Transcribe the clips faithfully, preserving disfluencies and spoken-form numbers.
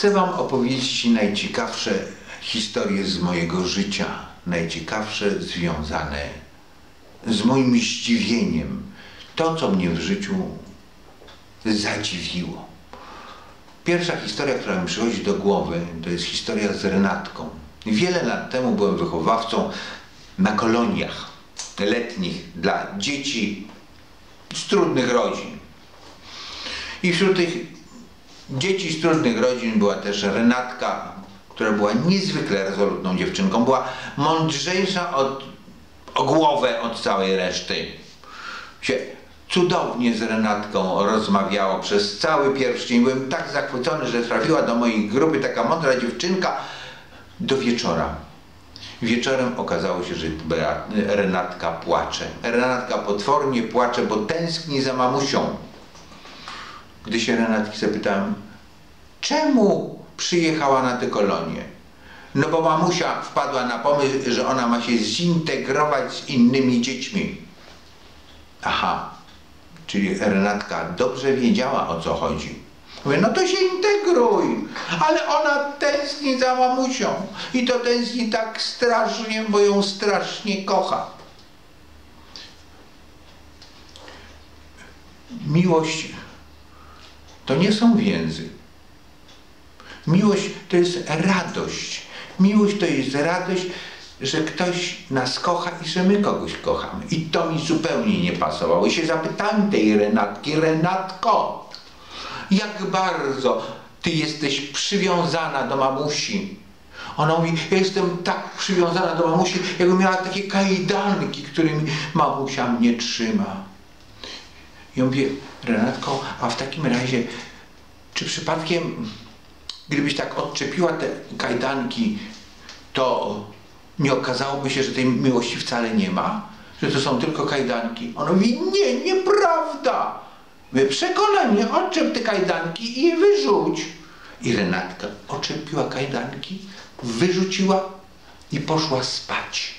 Chcę Wam opowiedzieć najciekawsze historie z mojego życia, najciekawsze związane z moim zdziwieniem. To, co mnie w życiu zadziwiło. Pierwsza historia, która mi przychodzi do głowy, to jest historia z Renatką. Wiele lat temu byłem wychowawcą na koloniach letnich dla dzieci z trudnych rodzin. I wśród tych dzieci z trudnych rodzin była też Renatka, która była niezwykle rezolutną dziewczynką. Była mądrzejsza od, o głowę od całej reszty. Się cudownie z Renatką rozmawiało przez cały pierwszy dzień. Byłem tak zachwycony, że trafiła do mojej grupy taka mądra dziewczynka do wieczora. Wieczorem okazało się, że Renatka płacze. Renatka potwornie płacze, bo tęskni za mamusią. Gdy się Renatki zapytałem, czemu przyjechała na te kolonie? No bo mamusia wpadła na pomysł, że ona ma się zintegrować z innymi dziećmi. Aha, czyli Renatka dobrze wiedziała, o co chodzi. Mówię, no to się integruj, ale ona tęskni za mamusią i to tęskni tak strasznie, bo ją strasznie kocha. Miłość to nie są więzy. Miłość to jest radość. Miłość to jest radość, że ktoś nas kocha i że my kogoś kochamy. I to mi zupełnie nie pasowało. I się zapytałem tej Renatki, Renatko, jak bardzo ty jesteś przywiązana do mamusi? Ona mówi, ja jestem tak przywiązana do mamusi, jakby miała takie kajdanki, którymi mamusia mnie trzyma. I ja mówię, Renatko, a w takim razie, czy przypadkiem, gdybyś tak odczepiła te kajdanki, to nie okazałoby się, że tej miłości wcale nie ma? Że to są tylko kajdanki? Ona mówi, nie, nieprawda. Mówię, przekonaj mnie, odczep te kajdanki i je wyrzuć. I Renatka odczepiła kajdanki, wyrzuciła i poszła spać.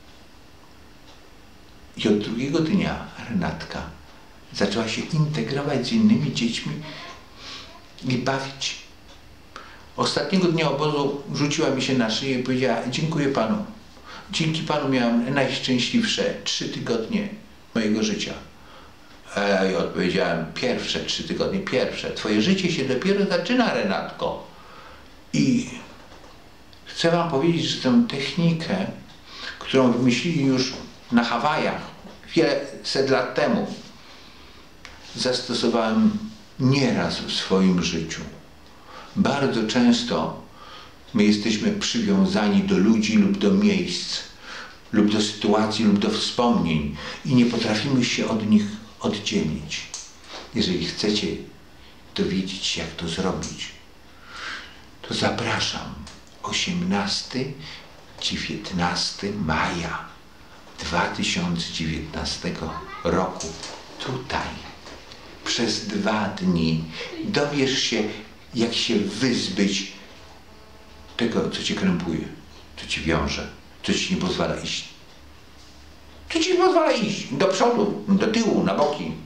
I od drugiego dnia Renatka zaczęła się integrować z innymi dziećmi i bawić. Ostatniego dnia obozu rzuciła mi się na szyję i powiedziała, dziękuję Panu. Dzięki Panu miałam najszczęśliwsze trzy tygodnie mojego życia. A ja odpowiedziałem, pierwsze trzy tygodnie, pierwsze. Twoje życie się dopiero zaczyna, Renatko. I chcę Wam powiedzieć, że tę technikę, którą wymyślili już na Hawajach wiele set lat temu, zastosowałem nieraz w swoim życiu. Bardzo często my jesteśmy przywiązani do ludzi lub do miejsc, lub do sytuacji, lub do wspomnień i nie potrafimy się od nich oddzielić. Jeżeli chcecie dowiedzieć się, jak to zrobić, to zapraszam osiemnastego do dziewiętnastego maja dwa tysiące dziewiętnastego roku tutaj. Przez dwa dni dowiesz się, jak się wyzbyć tego, co cię krępuje, co ci wiąże, co ci nie pozwala iść. Co ci nie pozwala iść do przodu, do tyłu, na boki.